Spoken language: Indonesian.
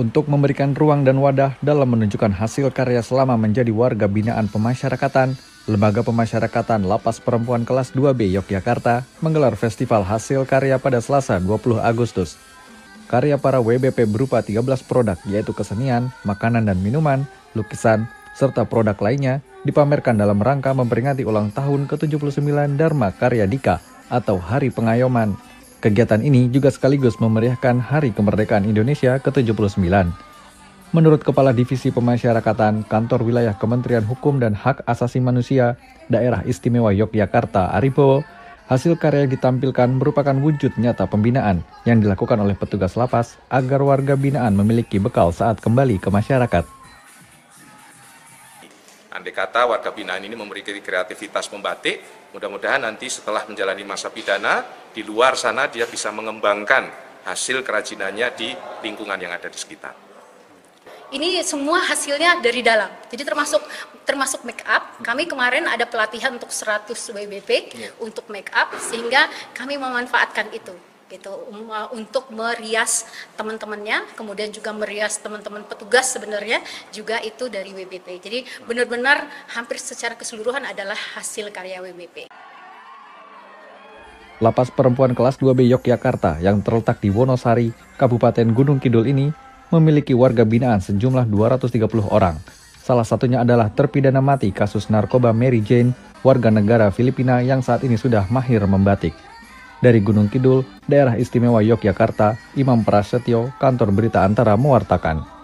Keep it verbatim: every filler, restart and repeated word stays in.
Untuk memberikan ruang dan wadah dalam menunjukkan hasil karya selama menjadi warga binaan pemasyarakatan, Lembaga Pemasyarakatan Lapas Perempuan Kelas dua B Yogyakarta menggelar festival hasil karya pada Selasa dua puluh Agustus. Karya para W B P berupa tiga belas produk yaitu kesenian, makanan dan minuman, lukisan, serta produk lainnya dipamerkan dalam rangka memperingati ulang tahun ke tujuh puluh sembilan Dharma Karya Dika atau Hari Pengayoman. Kegiatan ini juga sekaligus memeriahkan Hari Kemerdekaan Indonesia ke tujuh puluh sembilan. Menurut Kepala Divisi Pemasyarakatan Kantor Wilayah Kementerian Hukum dan Hak Asasi Manusia Daerah Istimewa Yogyakarta Aribowo, hasil karya yang ditampilkan merupakan wujud nyata pembinaan yang dilakukan oleh petugas lapas agar warga binaan memiliki bekal saat kembali ke masyarakat. Andai kata warga binaan ini memiliki kreativitas membatik, mudah-mudahan nanti setelah menjalani masa pidana, di luar sana dia bisa mengembangkan hasil kerajinannya di lingkungan yang ada di sekitar. Ini semua hasilnya dari dalam, jadi termasuk termasuk make up. Kami kemarin ada pelatihan untuk seratus W B P yeah. untuk make up, sehingga kami memanfaatkan itu gitu untuk merias teman-temannya, kemudian juga merias teman-teman petugas sebenarnya juga itu dari W B P. Jadi benar-benar hampir secara keseluruhan adalah hasil karya W B P. Lapas Perempuan Kelas dua B Yogyakarta yang terletak di Wonosari, Kabupaten Gunung Kidul ini memiliki warga binaan sejumlah dua ratus tiga puluh orang. Salah satunya adalah terpidana mati kasus narkoba Mary Jane, warga negara Filipina yang saat ini sudah mahir membatik. Dari Gunung Kidul, Daerah Istimewa Yogyakarta, Imam Prasetyo, Kantor Berita Antara mewartakan.